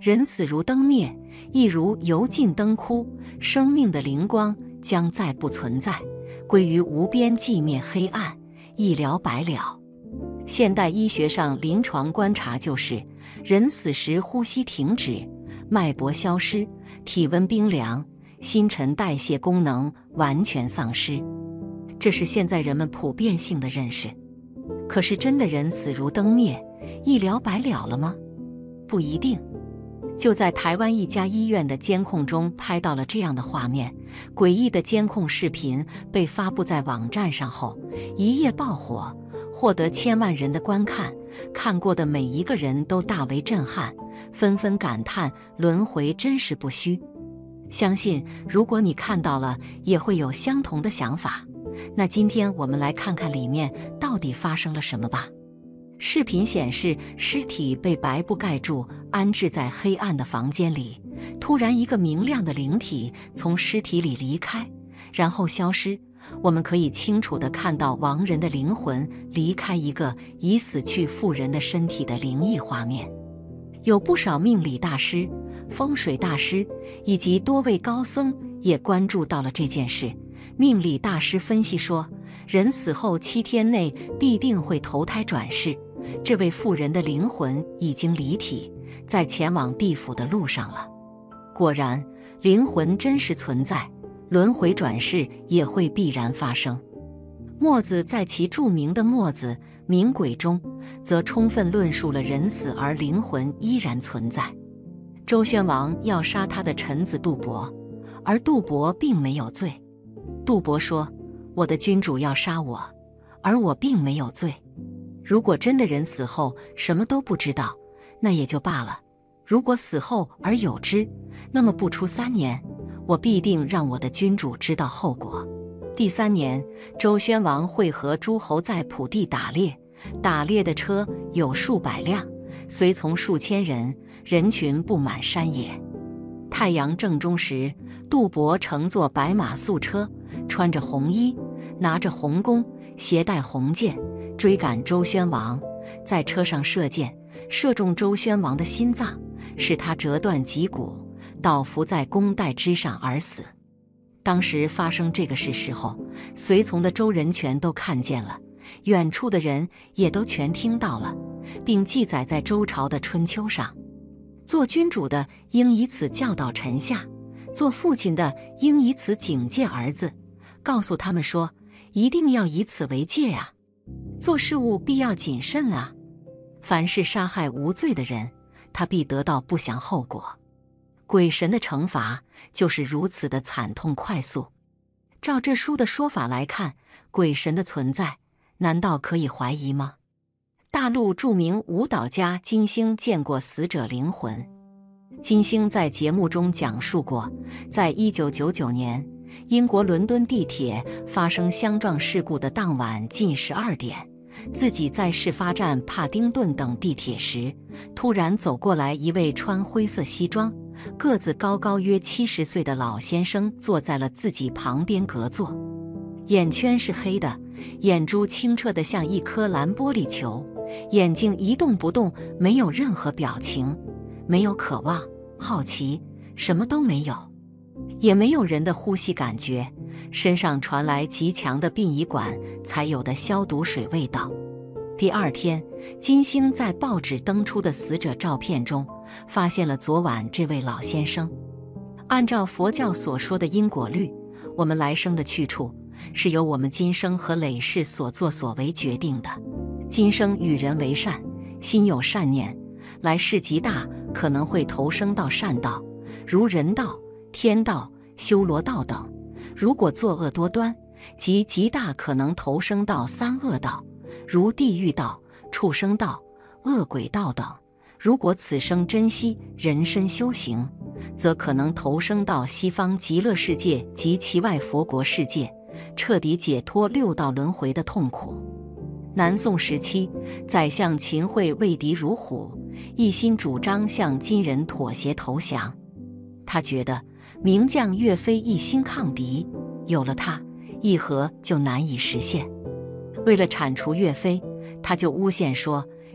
人死如灯灭，亦如油尽灯枯，生命的灵光将再不存在，归于无边寂灭黑暗，一了百了。现代医学上临床观察就是，人死时呼吸停止，脉搏消失，体温冰凉，新陈代谢功能完全丧失。这是现在人们普遍性的认识。可是真的人死如灯灭，一了百了了吗？不一定。就在台湾一家医院的监控中拍到了这样的画面，诡异的监控视频被发布在网站上后，一夜爆火，获得千万人的观看，看过的每一个人都大为震撼，纷纷感叹轮回真是不虚。相信如果你看到了，也会有相同的想法。那今天我们来看看里面到底发生了什么吧。视频显示，尸体被白布盖住，安置在黑暗的房间里。突然，一个明亮的灵体从尸体里离开，然后消失。我们可以清楚地看到亡人的灵魂离开一个已死去妇人的身体的灵异画面。有不少命理大师、风水大师以及多位高僧也关注到了这件事。命理大师分析说，人死后7天内必定会投胎转世，这位妇人的灵魂已经离体，在前往地府的路上了。果然，灵魂真实存在，轮回转世也会必然发生。墨子在其著名的《墨子冥鬼》中，则充分论述了人死而灵魂依然存在。周宣王要杀他的臣子杜伯，而杜伯并没有罪。杜伯说，我的君主要杀我，而我并没有罪。如果真的人死后什么都不知道，那也就罢了。如果死后而有知，那么不出3年，我必定让我的君主知道后果。第3年，周宣王会合诸侯在蒲地打猎，打猎的车有数百辆，随从数千人，人群布满山野。太阳正中时，杜伯乘坐白马素车，穿着红衣，拿着红弓，携带红箭，追赶周宣王，在车上射箭，射中周宣王的心脏，使他折断脊骨，倒伏在弓带之上而死。当时发生这个事时候，随从的周人全都看见了，远处的人也都全听到了，并记载在周朝的春秋上。做君主的应以此教导臣下，做父亲的应以此警戒儿子，告诉他们说，一定要以此为戒啊，做事物必要谨慎啊。凡是杀害无罪的人，他必得到不祥后果。鬼神的惩罚就是如此的惨痛快速。照这书的说法来看，鬼神的存在难道可以怀疑吗？大陆著名舞蹈家金星见过死者灵魂。金星在节目中讲述过，在1999年，英国伦敦地铁发生相撞事故的当晚近12点，自己在事发站帕丁顿等地铁时，突然走过来一位穿灰色西装、个子高高约70岁的老先生，坐在了自己旁边隔座。眼圈是黑的，眼珠清澈得像一颗蓝玻璃球，眼睛一动不动，没有任何表情，没有渴望、好奇，什么都没有，也没有人的呼吸感觉，身上传来极强的殡仪馆才有的消毒水味道。第2天，金星在报纸登出的死者照片中，发现了昨晚这位老先生。按照佛教所说的因果律，我们来生的去处是由我们今生和累世所作所为决定的。今生与人为善，心有善念，来世极大可能会投生到善道，如人道、天道、修罗道等；如果作恶多端，即极大可能投生到三恶道，如地狱道、畜生道、恶鬼道等；如果此生珍惜人身修行，则可能投生到西方极乐世界及其外佛国世界，彻底解脱6道轮回的痛苦。南宋时期，宰相秦桧畏敌如虎，一心主张向金人妥协投降。他觉得名将岳飞一心抗敌，有了他，议和就难以实现。为了铲除岳飞，他就诬陷说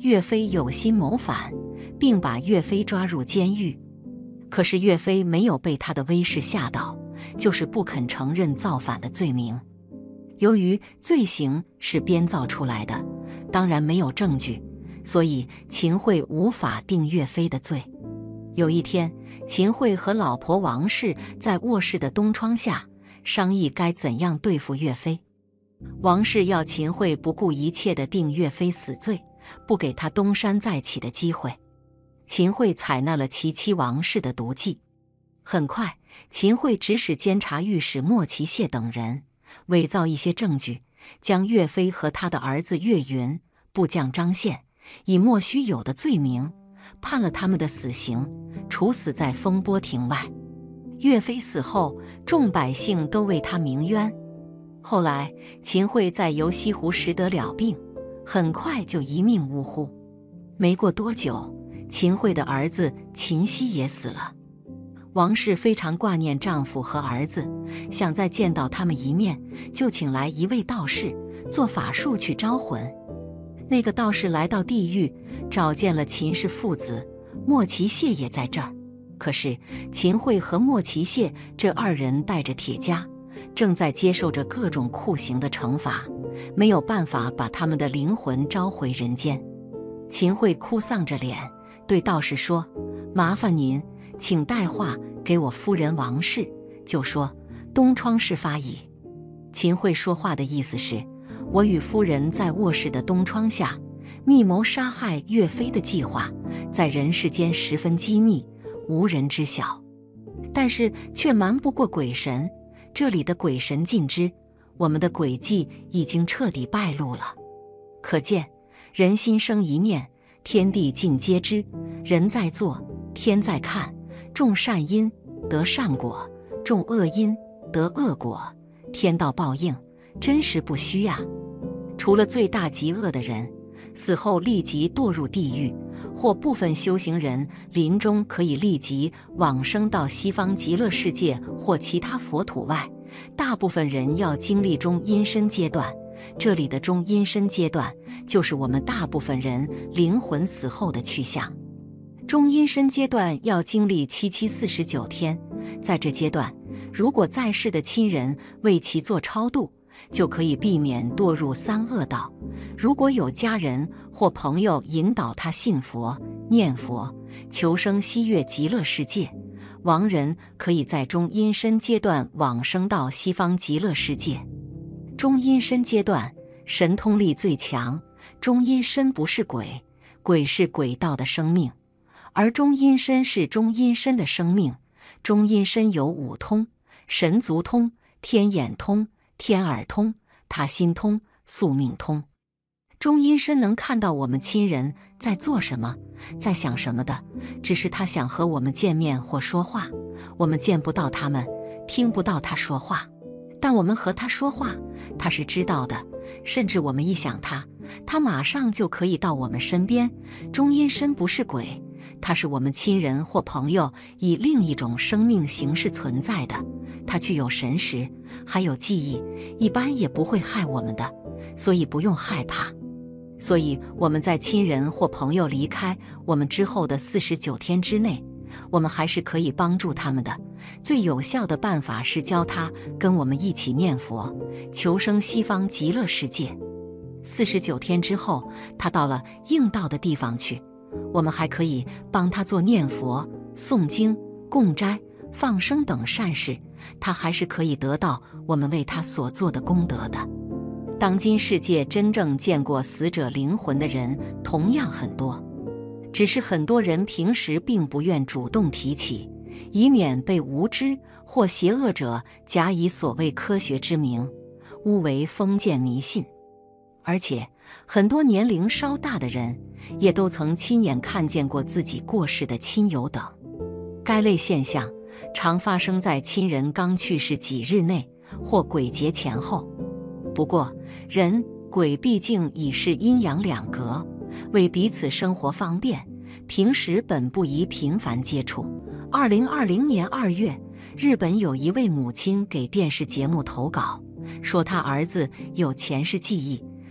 岳飞有心谋反，并把岳飞抓入监狱。可是岳飞没有被他的威势吓倒，就是不肯承认造反的罪名。由于罪行是编造出来的，当然没有证据，所以秦桧无法定岳飞的罪。有一天，秦桧和老婆王氏在卧室的东窗下商议该怎样对付岳飞。王氏要秦桧不顾一切地定岳飞死罪，不给他东山再起的机会。秦桧采纳了其妻王氏的毒计。很快，秦桧指使监察御史莫其谢等人伪造一些证据，将岳飞和他的儿子岳云、部将张宪以莫须有的罪名判了他们的死刑，处死在风波亭外。岳飞死后，众百姓都为他鸣冤。后来，秦桧在游西湖时得了病，很快就一命呜呼。没过多久，秦桧的儿子秦熙也死了。王氏非常挂念丈夫和儿子，想再见到他们一面，就请来一位道士做法术去招魂。那个道士来到地狱，找见了秦氏父子，莫其谢也在这儿。可是秦桧和莫其谢这二人带着铁枷，正在接受着各种酷刑的惩罚，没有办法把他们的灵魂召回人间。秦桧哭丧着脸对道士说：“麻烦您，请带话给我夫人王氏，就说东窗事发矣。”秦桧说话的意思是，我与夫人在卧室的东窗下密谋杀害岳飞的计划，在人世间十分机密，无人知晓，但是却瞒不过鬼神。这里的鬼神尽知，我们的诡计已经彻底败露了。可见人心生一念，天地尽皆知。人在做，天在看。种善因得善果，种恶因得恶果。天道报应，真实不虚呀。除了罪大极恶的人，死后立即堕入地狱，或部分修行人临终可以立即往生到西方极乐世界或其他佛土外，大部分人要经历中阴身阶段。这里的中阴身阶段，就是我们大部分人灵魂死后的去向。中阴身阶段要经历749天，在这阶段，如果在世的亲人为其做超度，就可以避免堕入三恶道。如果有家人或朋友引导他信佛、念佛，求生西岳极乐世界，亡人可以在中阴身阶段往生到西方极乐世界。中阴身阶段神通力最强，中阴身不是鬼，鬼是鬼道的生命，而中阴身是中阴身的生命。中阴身有五通：神足通、天眼通、天耳通、他心通、宿命通。中阴身能看到我们亲人在做什么，在想什么的，只是他想和我们见面或说话，我们见不到他们，听不到他说话，但我们和他说话，他是知道的。甚至我们一想他，他马上就可以到我们身边。中阴身不是鬼，他是我们亲人或朋友以另一种生命形式存在的，他具有神识，还有记忆，一般也不会害我们的，所以不用害怕。所以我们在亲人或朋友离开我们之后的49天之内，我们还是可以帮助他们的。最有效的办法是教他跟我们一起念佛，求生西方极乐世界。49天之后，他到了应到的地方去，我们还可以帮他做念佛、诵经、供斋、放生等善事，他还是可以得到我们为他所做的功德的。当今世界真正见过死者灵魂的人同样很多，只是很多人平时并不愿主动提起，以免被无知或邪恶者假以所谓科学之名，误为封建迷信。而且很多年龄稍大的人也都曾亲眼看见过自己过世的亲友等。该类现象常发生在亲人刚去世几日内或鬼节前后。不过人鬼毕竟已是阴阳两隔，为彼此生活方便，平时本不宜频繁接触。2020年2月，日本有一位母亲给电视节目投稿，说她儿子有前世记忆，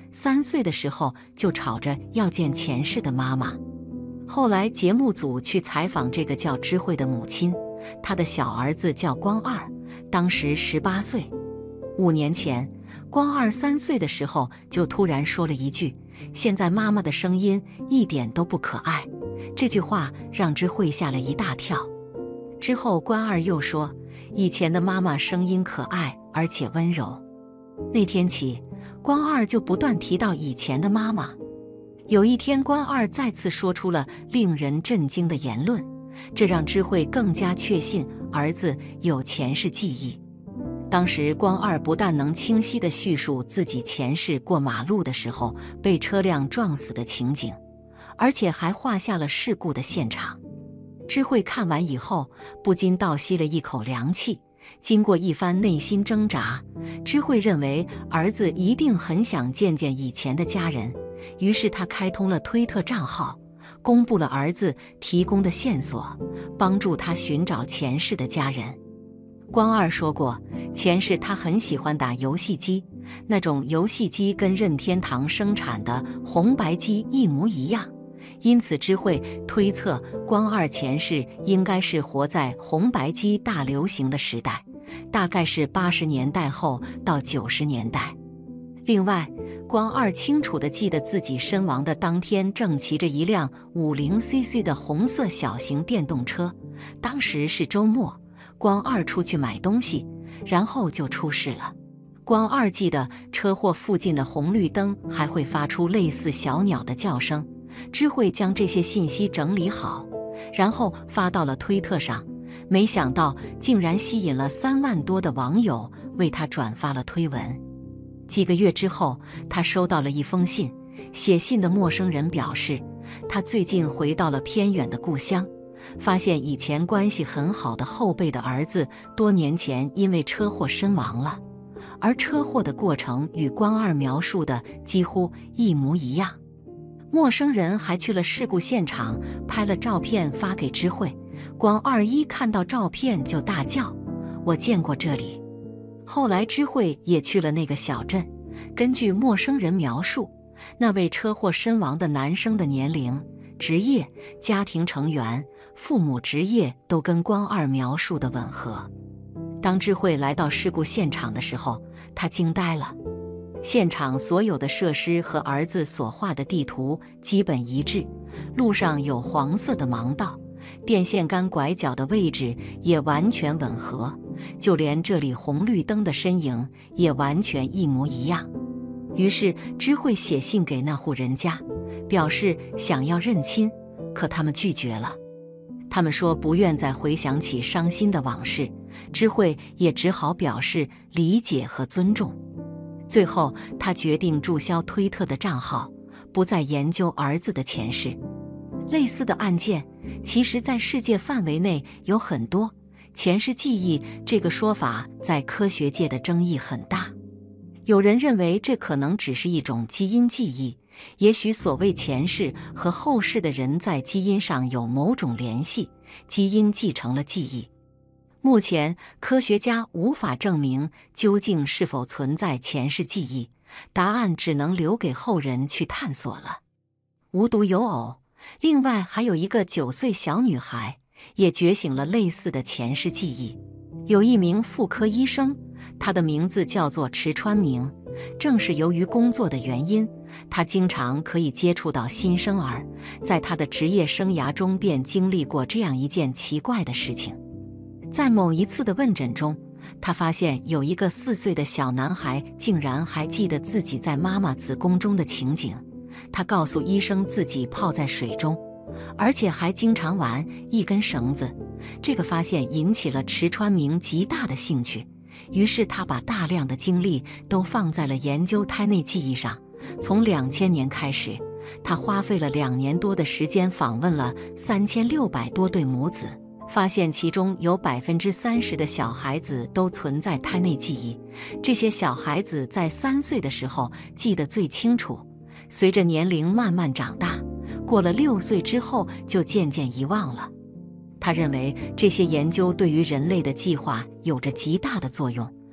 3岁的时候就吵着要见前世的妈妈。后来节目组去采访这个叫知慧的母亲，她的小儿子叫光二，当时18岁。5年前，光二3岁的时候就突然说了一句：“现在妈妈的声音一点都不可爱。”这句话让知慧吓了一大跳。之后关二又说，以前的妈妈声音可爱而且温柔。那天起，关二就不断提到以前的妈妈。有一天，关二再次说出了令人震惊的言论，这让知慧更加确信儿子有前世记忆。当时关二不但能清晰地叙述自己前世过马路的时候被车辆撞死的情景，而且还画下了事故的现场。知慧看完以后，不禁倒吸了一口凉气。经过一番内心挣扎，知慧认为儿子一定很想见见以前的家人，于是他开通了推特账号，公布了儿子提供的线索，帮助他寻找前世的家人。光二说过，前世他很喜欢打游戏机，那种游戏机跟任天堂生产的红白机一模一样，因此知慧推测光二前世应该是活在红白机大流行的时代，大概是80年代后到90年代。另外，光二清楚地记得自己身亡的当天正骑着一辆50cc 的红色小型电动车，当时是周末，光二出去买东西，然后就出事了。光二记得车祸附近的红绿灯还会发出类似小鸟的叫声。知慧将这些信息整理好，然后发到了推特上，没想到竟然吸引了3万多的网友为他转发了推文。几个月之后，他收到了一封信，写信的陌生人表示，他最近回到了偏远的故乡，发现以前关系很好的后辈的儿子多年前因为车祸身亡了，而车祸的过程与光二描述的几乎一模一样。陌生人还去了事故现场，拍了照片发给知慧。光二一看到照片就大叫：“我见过这里！”后来知慧也去了那个小镇，根据陌生人描述，那位车祸身亡的男生的年龄、职业、家庭成员、父母职业都跟光二描述的吻合。当知慧来到事故现场的时候，他惊呆了。现场所有的设施和儿子所画的地图基本一致，路上有黄色的盲道，电线杆拐角的位置也完全吻合，就连这里红绿灯的身影也完全一模一样。于是知慧写信给那户人家，表示想要认亲，可他们拒绝了。他们说不愿再回想起伤心的往事，知慧也只好表示理解和尊重。最后，他决定注销推特的账号，不再研究儿子的前世。类似的案件，其实在世界范围内有很多。前世记忆这个说法在科学界的争议很大。有人认为这可能只是一种基因记忆，也许所谓前世和后世的人在基因上有某种联系，基因继承了记忆。目前，科学家无法证明究竟是否存在前世记忆，答案只能留给后人去探索了。无独有偶，另外还有一个9岁小女孩也觉醒了类似的前世记忆。有一名妇科医生，他的名字叫做池川明。正是由于工作的原因，他经常可以接触到新生儿，在他的职业生涯中便经历过这样一件奇怪的事情。在某一次的问诊中，他发现有一个4岁的小男孩竟然还记得自己在妈妈子宫中的情景。他告诉医生自己泡在水中，而且还经常玩一根绳子。这个发现引起了池川明极大的兴趣，于是他把大量的精力都放在了研究胎内记忆上。从2000年开始，他花费了2年多的时间访问了3600多对母子，发现其中有30%的小孩子都存在胎内记忆。这些小孩子在3岁的时候记得最清楚，随着年龄慢慢长大，过了6岁之后就渐渐遗忘了。他认为这些研究对于人类的计划有着极大的作用，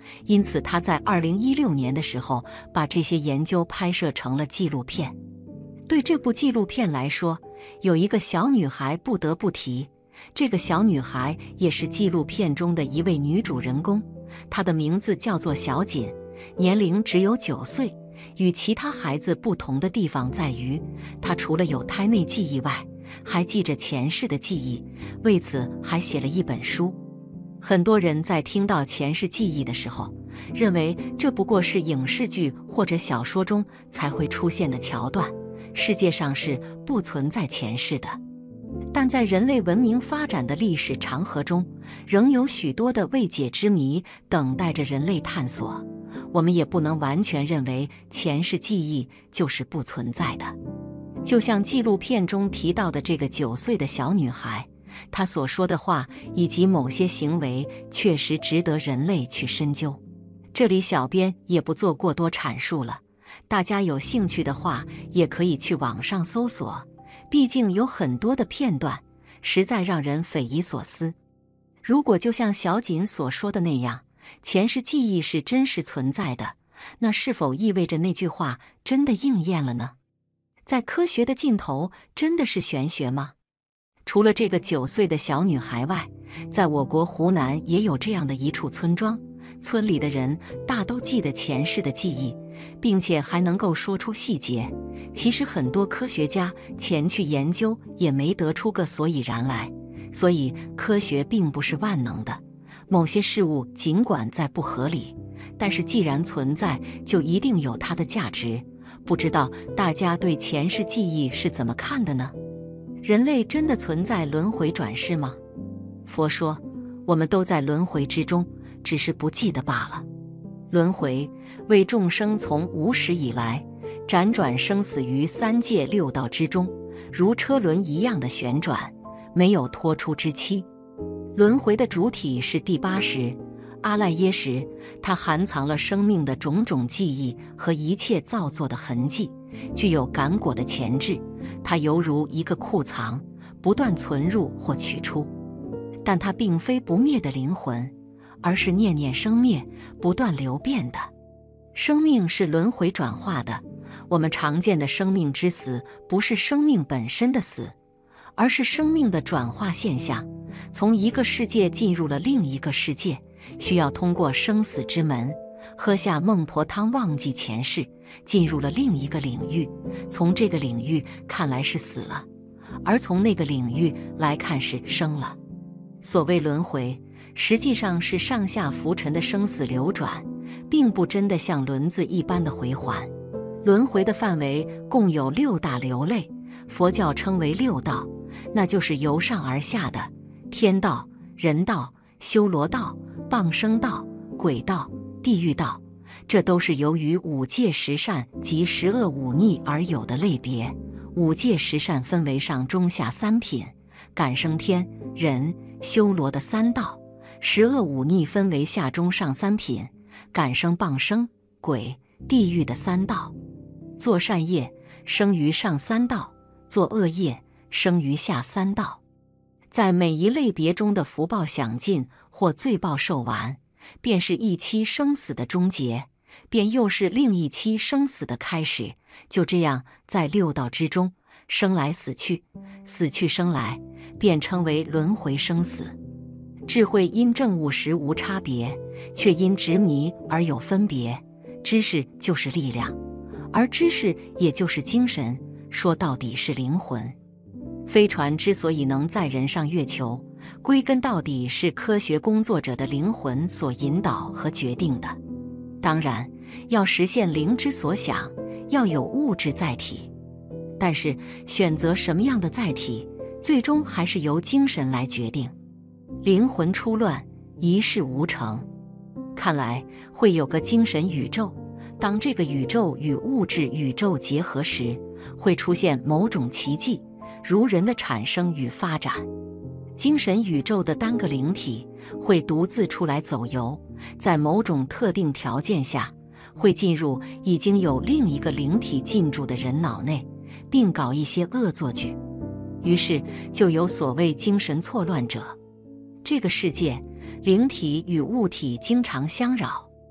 因此他在2016年的时候把这些研究拍摄成了纪录片。对这部纪录片来说，有一个小女孩不得不提，这个小女孩也是纪录片中的一位女主人公，她的名字叫做小锦，年龄只有9岁。与其他孩子不同的地方在于，她除了有胎内记忆外，还记着前世的记忆，为此还写了一本书。很多人在听到前世记忆的时候，认为这不过是影视剧或者小说中才会出现的桥段，世界上是不存在前世的。但在人类文明发展的历史长河中，仍有许多的未解之谜等待着人类探索。我们也不能完全认为前世记忆就是不存在的。就像纪录片中提到的这个9岁的小女孩，她所说的话以及某些行为确实值得人类去深究。这里小编也不做过多阐述了，大家有兴趣的话也可以去网上搜索，毕竟有很多的片段实在让人匪夷所思。如果就像小锦所说的那样，前世记忆是真实存在的，那是否意味着那句话真的应验了呢？在科学的尽头，真的是玄学吗？除了这个9岁的小女孩外，在我国湖南也有这样的一处村庄，村里的人大都记得前世的记忆，并且还能够说出细节。其实很多科学家前去研究也没得出个所以然来，所以科学并不是万能的。某些事物尽管再不合理，但是既然存在，就一定有它的价值。不知道大家对前世记忆是怎么看的呢？人类真的存在轮回转世吗？佛说，我们都在轮回之中，只是不记得罢了。轮回为众生从无始以来辗转生死于3界6道之中，如车轮一样的旋转，没有脱出之期。轮回的主体是第8识阿赖耶识，它含藏了生命的种种记忆和一切造作的痕迹，具有感果的前置。它犹如一个库藏，不断存入或取出。但它并非不灭的灵魂，而是念念生灭，不断流变的。生命是轮回转化的，我们常见的生命之死，不是生命本身的死，而是生命的转化现象，从一个世界进入了另一个世界，需要通过生死之门，喝下孟婆汤忘记前世，进入了另一个领域。从这个领域看来是死了，而从那个领域来看是生了。所谓轮回，实际上是上下浮沉的生死流转，并不真的像轮子一般的回环。轮回的范围共有6大流类，佛教称为6道，那就是由上而下的天道、人道、修罗道、傍生道、鬼道、地狱道，这都是由于5界10善及10恶5逆而有的类别。5界10善分为上中下3品，感生天、人、修罗的3道；10恶5逆分为下中上3品，感生傍生、鬼、地狱的3道。做善业生于上3道，做恶业生于下3道。在每一类别中的福报享尽或罪报受完，便是一期生死的终结，便又是另一期生死的开始。就这样，在6道之中，生来死去，死去生来，便称为轮回生死。智慧因证悟时无差别，却因执迷而有分别。知识就是力量，而知识也就是精神，说到底是灵魂。飞船之所以能载人上月球，归根到底是科学工作者的灵魂所引导和决定的。当然，要实现灵之所想，要有物质载体，但是选择什么样的载体，最终还是由精神来决定。灵魂出乱，一事无成。看来会有个精神宇宙，当这个宇宙与物质宇宙结合时，会出现某种奇迹，如人的产生与发展。精神宇宙的单个灵体会独自出来走游，在某种特定条件下，会进入已经有另一个灵体进驻的人脑内，并搞一些恶作剧，于是就有所谓精神错乱者。这个世界，灵体与物体经常相扰，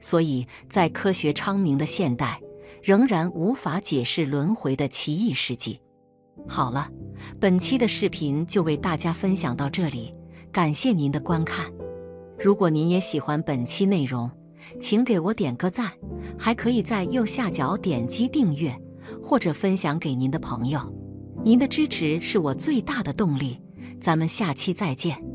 所以在科学昌明的现代，仍然无法解释轮回的奇异事迹。好了，本期的视频就为大家分享到这里，感谢您的观看。如果您也喜欢本期内容，请给我点个赞，还可以在右下角点击订阅，或者分享给您的朋友。您的支持是我最大的动力，咱们下期再见。